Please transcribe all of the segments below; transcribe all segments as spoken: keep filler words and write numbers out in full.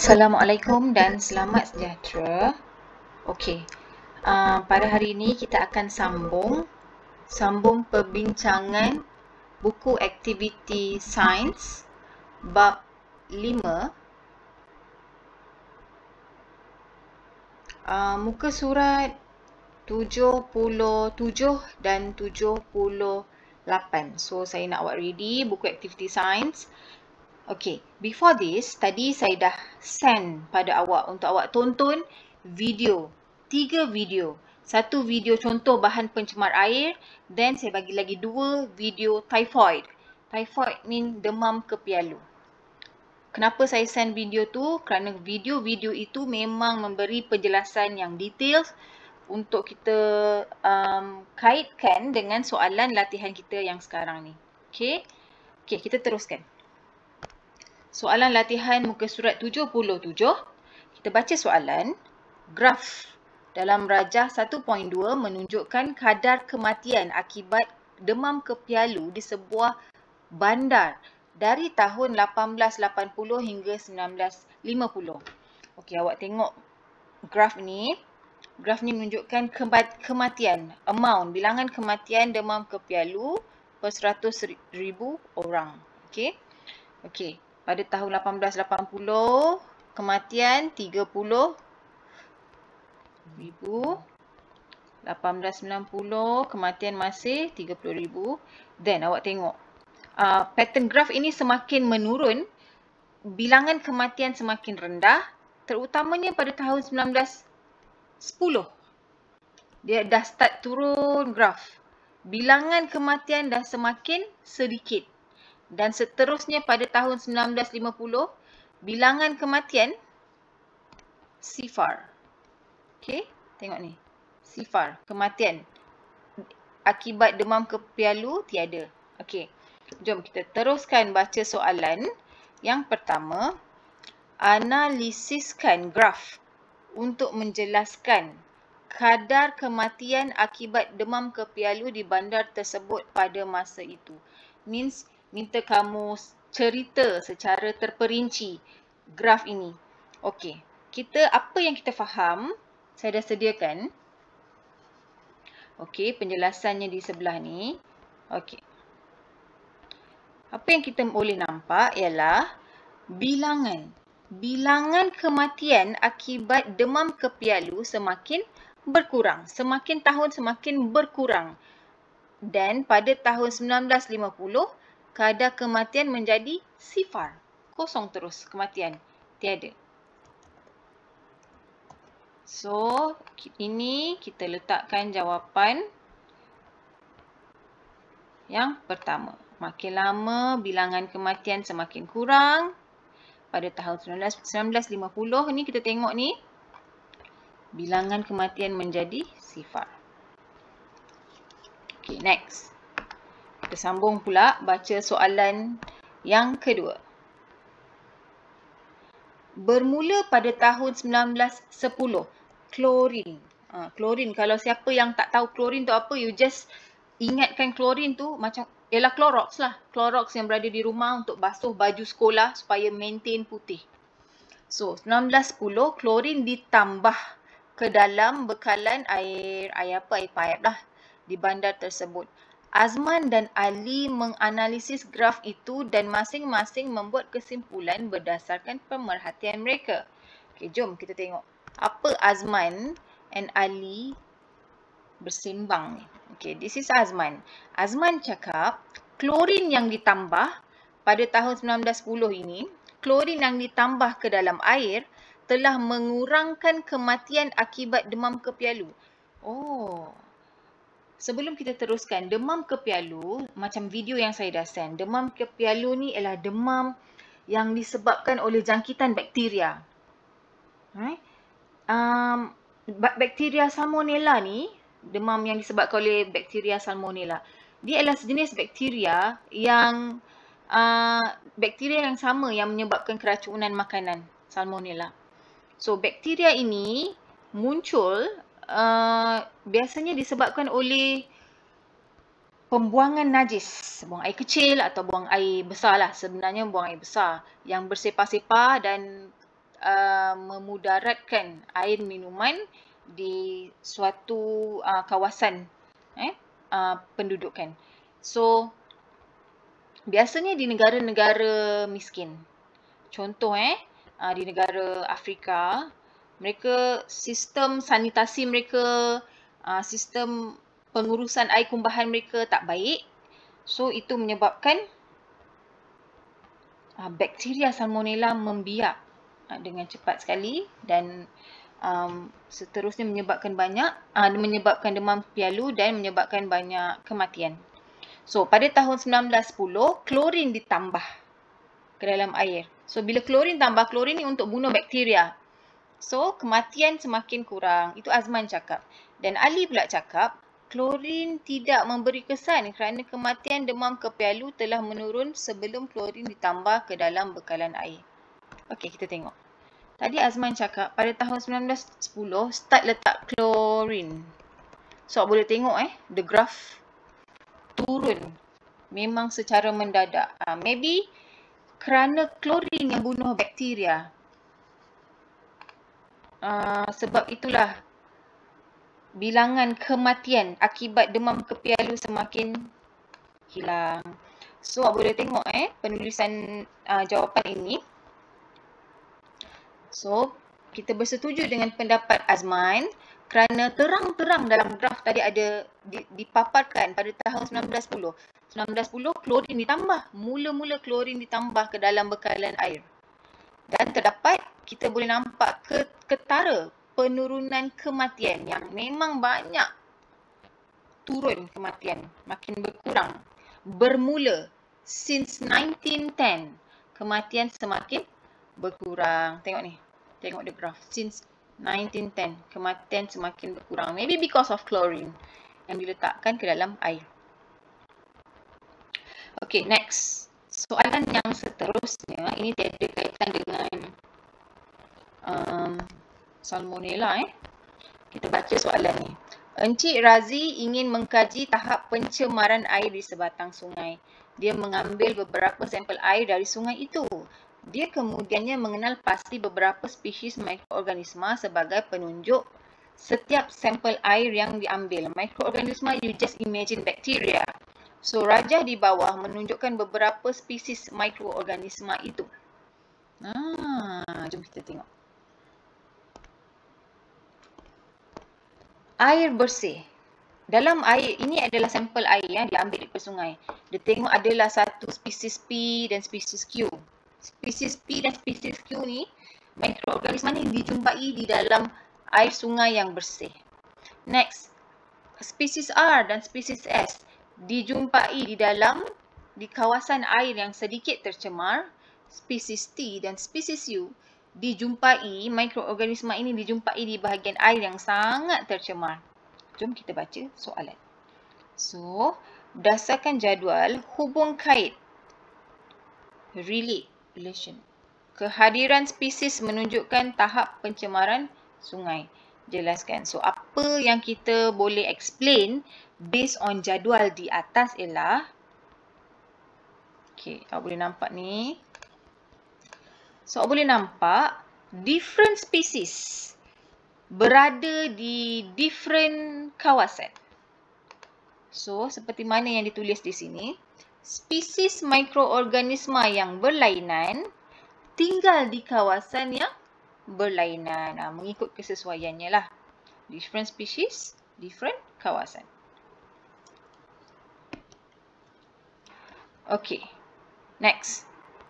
Assalamualaikum dan selamat sejahtera. Okey, uh, pada hari ini kita akan sambung sambung perbincangan buku aktiviti sains bab lima. Uh, muka surat tujuh puluh tujuh dan tujuh puluh lapan. So saya nak awak ready buku aktiviti sains. Okay, before this, tadi saya dah send pada awak untuk awak tonton video. Tiga video. Satu video contoh bahan pencemar air. Then saya bagi lagi dua video typhoid. Typhoid mean demam kepialu. Kenapa saya send video tu? Kerana video-video itu memang memberi penjelasan yang detail untuk kita um, kaitkan dengan soalan latihan kita yang sekarang ni. Okay, okay kita teruskan. Soalan latihan muka surat tujuh puluh tujuh. Kita baca soalan. Graf dalam rajah satu titik dua menunjukkan kadar kematian akibat demam kepialu di sebuah bandar dari tahun lapan belas lapan puluh hingga sembilan belas lima puluh. Okey, awak tengok graf ni. Graf ni menunjukkan kematian, amount, bilangan kematian demam kepialu per seratus ribu orang. Okey. Okey. Pada tahun lapan belas lapan puluh, kematian tiga puluh ribu. lapan belas sembilan puluh, kematian masih tiga puluh ribu. Then awak tengok, uh, pattern graf ini semakin menurun, bilangan kematian semakin rendah, terutamanya pada tahun sembilan belas sepuluh. Dia dah start turun graf. Bilangan kematian dah semakin sedikit. Dan seterusnya pada tahun sembilan belas lima puluh, bilangan kematian sifar. Okey, tengok ni. Sifar, kematian akibat demam kepialu tiada. Okey, jom kita teruskan baca soalan. Yang pertama, analisiskan graf untuk menjelaskan kadar kematian akibat demam kepialu di bandar tersebut pada masa itu. Means minta kamu cerita secara terperinci graf ini. Okey, kita apa yang kita faham, saya dah sediakan. Okey, penjelasannya di sebelah ni. Okey. Apa yang kita boleh nampak ialah bilangan. Bilangan kematian akibat demam kepialu semakin berkurang. Semakin tahun semakin berkurang. Dan pada tahun sembilan belas lima puluh, kadar kematian menjadi sifar. Kosong terus kematian. Tiada. So, ini kita letakkan jawapan yang pertama. Makin lama bilangan kematian semakin kurang. Pada tahun sembilan belas lima puluh ni kita tengok ni. Bilangan kematian menjadi sifar. Okay, next. Kita sambung pula baca soalan yang kedua. Bermula pada tahun sembilan belas sepuluh, klorin. Ha, klorin, kalau siapa yang tak tahu klorin tu apa, you just ingatkan klorin tu macam, ialah Clorox lah. Clorox yang berada di rumah untuk basuh baju sekolah supaya maintain putih. So, sembilan belas sepuluh, klorin ditambah ke dalam bekalan air, air apa, air paip lah di bandar tersebut. Azman dan Ali menganalisis graf itu dan masing-masing membuat kesimpulan berdasarkan pemerhatian mereka. Okey, jom kita tengok apa Azman and Ali bersimbang ni. Okey, this is Azman. Azman cakap, klorin yang ditambah pada tahun sembilan belas sepuluh ini, klorin yang ditambah ke dalam air telah mengurangkan kematian akibat demam kepialu. Oh. Sebelum kita teruskan, demam kepialu, macam video yang saya dah send, demam kepialu ni ialah demam yang disebabkan oleh jangkitan bakteria. Right? Um, bakteria Salmonella ni, demam yang disebabkan oleh bakteria Salmonella, dia adalah sejenis bakteria yang, uh, bakteria yang sama yang menyebabkan keracunan makanan, Salmonella. So, bakteria ini muncul Uh, biasanya disebabkan oleh pembuangan najis, buang air kecil atau buang air besar lah. Sebenarnya buang air besar yang bersepah-sepah dan uh, memudaratkan air minuman di suatu uh, kawasan eh, uh, pendudukan. So, biasanya di negara-negara miskin. Contoh eh, uh, di negara Afrika, mereka sistem sanitasi mereka, uh, sistem pengurusan air kumbahan mereka tak baik. So, itu menyebabkan uh, bakteria salmonella membiak uh, dengan cepat sekali dan um, seterusnya menyebabkan banyak, uh, menyebabkan demam pialu dan menyebabkan banyak kematian. So, pada tahun sembilan belas sepuluh, klorin ditambah ke dalam air. So, bila klorin tambah, klorin ni untuk bunuh bakteria. So, kematian semakin kurang. Itu Azman cakap. Dan Ali pula cakap, klorin tidak memberi kesan kerana kematian demam kepialu telah menurun sebelum klorin ditambah ke dalam bekalan air. Okey, kita tengok. Tadi Azman cakap, pada tahun sembilan belas sepuluh, start letak klorin. So, boleh tengok eh, the graph turun. Memang secara mendadak. Uh, maybe kerana klorin yang bunuh bakteria. Uh, sebab itulah bilangan kematian akibat demam kepialu semakin hilang. So, boleh tengok eh penulisan uh, jawapan ini. So, kita bersetuju dengan pendapat Azman kerana terang-terang dalam graf tadi ada dipaparkan pada tahun sembilan belas sepuluh. sembilan belas sepuluh klorin ditambah. Mula-mula klorin ditambah ke dalam bekalan air. Dan terdapat, kita boleh nampak ketara penurunan kematian yang memang banyak turun kematian. Makin berkurang. Bermula since nineteen ten. Kematian semakin berkurang. Tengok ni. Tengok the graph. Since nineteen ten. Kematian semakin berkurang. Maybe because of chlorine yang diletakkan ke dalam air. Okay, next. Soalan yang seterusnya, ini tiada kaitan dengan um, salmonella. Eh. Kita baca soalan ni. Encik Razi ingin mengkaji tahap pencemaran air di sebatang sungai. Dia mengambil beberapa sampel air dari sungai itu. Dia kemudiannya mengenal pasti beberapa spesies mikroorganisma sebagai penunjuk setiap sampel air yang diambil. Mikroorganisma, you just imagine bacteria. So, rajah di bawah menunjukkan beberapa spesies mikroorganisma itu. Ah, jom kita tengok. Air bersih. Dalam air, ini adalah sampel air yang diambil di sungai. Dia tengok adalah satu spesies P dan spesies Q. Spesies P dan spesies Q ni, mikroorganisma ni dijumpai di dalam air sungai yang bersih. Next, spesies R dan spesies S dijumpai di dalam, di kawasan air yang sedikit tercemar. Spesies T dan spesies U dijumpai, mikroorganisma ini dijumpai di bahagian air yang sangat tercemar. Jom kita baca soalan. So, berdasarkan jadual, hubung kait, relate, relation. Kehadiran spesies menunjukkan tahap pencemaran sungai. Jelaskan. So, apa yang kita boleh explain based on jadual di atas ialah, okay, awak boleh nampak ni. So, awak boleh nampak different species berada di different kawasan. So, seperti mana yang ditulis di sini, spesies mikroorganisma yang berlainan tinggal di kawasan yang berlainan. Ha, mengikut kesesuaiannya lah. Different species, different kawasan. Okay. Next.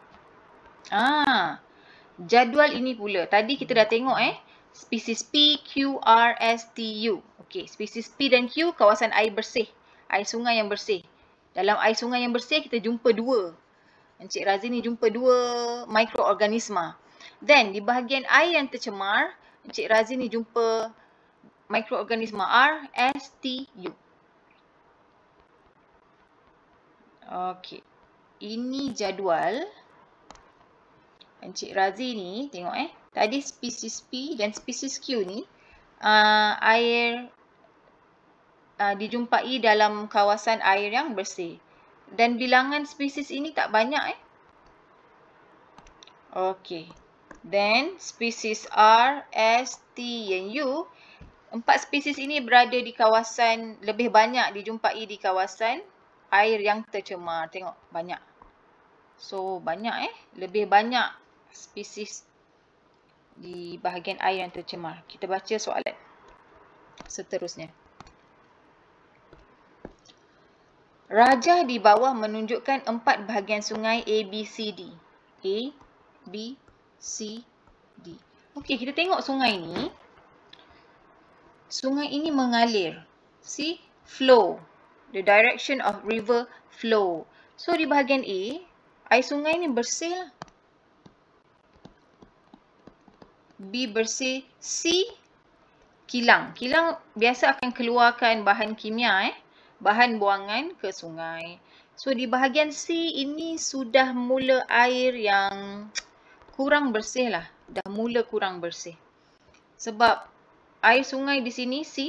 Ah, jadual ini pula. Tadi kita dah tengok eh. Spesies P, Q, R, S, T, U. Okay. Spesies P dan Q, kawasan air bersih. Air sungai yang bersih. Dalam air sungai yang bersih, kita jumpa dua. Encik Razi ni jumpa dua mikroorganisma. Then, di bahagian air yang tercemar, Encik Razi ni jumpa mikroorganisma R, S, T, U. Okey. Ini jadual. Encik Razi ni, tengok eh. Tadi spesies P dan spesies Q ni, uh, air uh, dijumpai dalam kawasan air yang bersih. Dan bilangan spesies ini tak banyak eh. Okey. Then spesies R, S, T and U. Empat spesies ini berada di kawasan, lebih banyak dijumpai di kawasan air yang tercemar. Tengok banyak. So banyak eh. Lebih banyak spesies di bahagian air yang tercemar. Kita baca soalan seterusnya. Rajah di bawah menunjukkan empat bahagian sungai A, B, C, D. A, B, C, D. Okey, kita tengok sungai ni. Sungai ini mengalir. See? Flow. The direction of river flow. So, di bahagian A, air sungai ni bersih lah. B bersih. C, kilang. Kilang biasa akan keluarkan bahan kimia, eh, bahan buangan ke sungai. So, di bahagian C ini sudah mula air yang kurang bersih lah. Dah mula kurang bersih. Sebab air sungai di sini C.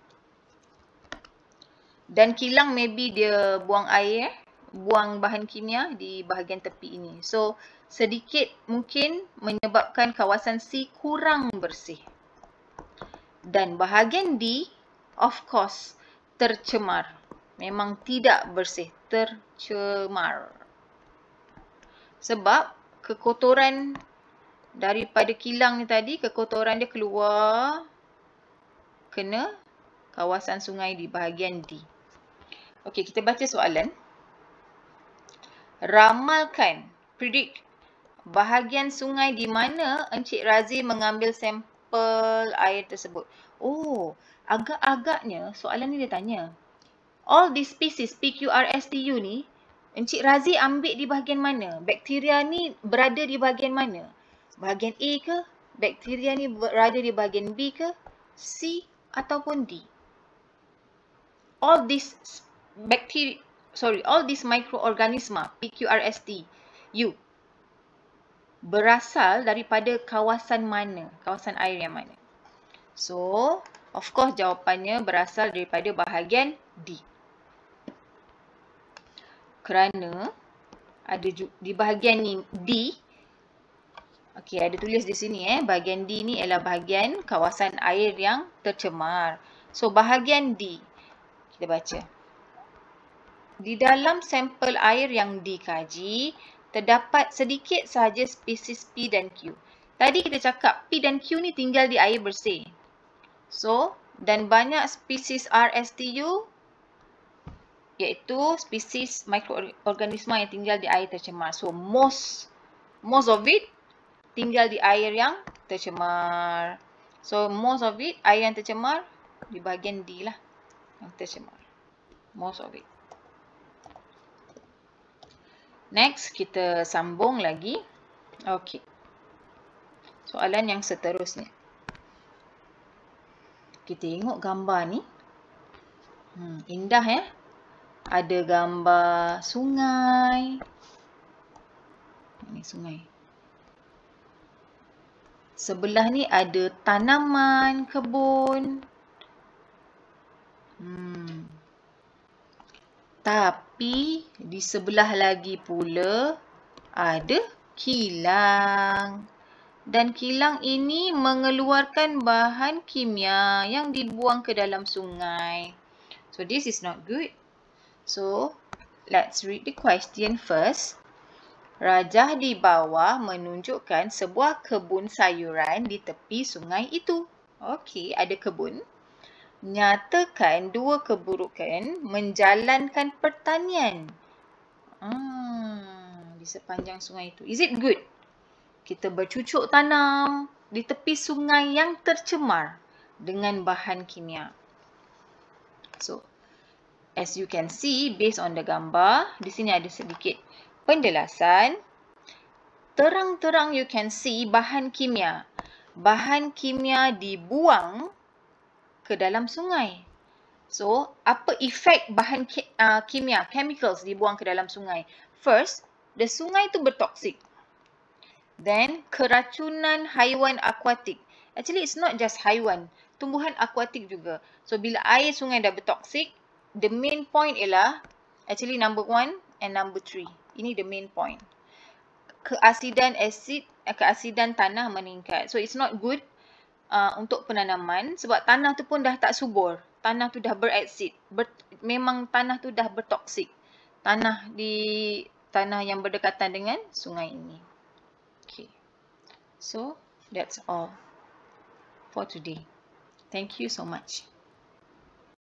Dan kilang maybe dia buang air, eh, buang bahan kimia di bahagian tepi ini. So, sedikit mungkin menyebabkan kawasan C kurang bersih. Dan bahagian D, of course, tercemar. Memang tidak bersih, tercemar. Sebab kekotoran daripada kilang ni tadi, kekotoran dia keluar kena kawasan sungai di bahagian D. Okey, kita baca soalan. Ramalkan, predict, bahagian sungai di mana Encik Razi mengambil sampel air tersebut. Oh, agak-agaknya soalan ni dia tanya. All these species P Q R S T U ni, Encik Razi ambil di bahagian mana? Bakteria ni berada di bahagian mana? Bahagian A ke? Bakteria ni berada di bahagian B ke? C ataupun D? All these bacteria, sorry, all these microorganisma P Q R S T U berasal daripada kawasan mana? Kawasan air yang mana? So, of course jawapannya berasal daripada bahagian D. Kerana ada di bahagian ni D. Okey, ada tulis di sini eh, bahagian D ni ialah bahagian kawasan air yang tercemar. So, bahagian D. Kita baca. Di dalam sampel air yang dikaji, terdapat sedikit sahaja spesies P dan Q. Tadi kita cakap P dan Q ni tinggal di air bersih. So, dan banyak spesies R S T U iaitu spesies mikroorganisma yang tinggal di air tercemar. So, most most of it tinggal di air yang tercemar. So, most of it, air yang tercemar di bahagian D lah. Yang tercemar. Most of it. Next, kita sambung lagi. Okey. Soalan yang seterusnya. Kita tengok gambar ni. Hmm, indah ya. Ada gambar sungai. Ini sungai. Sebelah ni ada tanaman, kebun. Hmm. Tapi di sebelah lagi pula ada kilang. Dan kilang ini mengeluarkan bahan kimia yang dibuang ke dalam sungai. So this is not good. So let's read the question first. Rajah di bawah menunjukkan sebuah kebun sayuran di tepi sungai itu. Okey, ada kebun. Nyatakan dua keburukan menjalankan pertanian. Hmm, di sepanjang sungai itu. Is it good? Kita bercucuk tanam di tepi sungai yang tercemar dengan bahan kimia. So, as you can see, based on the gambar, di sini ada sedikit penjelasan. Terang-terang you can see bahan kimia. Bahan kimia dibuang ke dalam sungai. So, apa efek bahan ki uh, kimia, chemicals dibuang ke dalam sungai? First, the sungai itu bertoksik. Then, keracunan haiwan akuatik. Actually, it's not just haiwan. Tumbuhan akuatik juga. So, bila air sungai dah bertoksik, the main point ialah, actually number one and number three. Ini the main point. keasidan asid, keasidan tanah meningkat. So it's not good uh, untuk penanaman sebab tanah tu pun dah tak subur. Tanah tu dah beraksid. Ber, memang tanah tu dah bertoksik. Tanah di tanah yang berdekatan dengan sungai ini. Okay. So that's all for today. Thank you so much.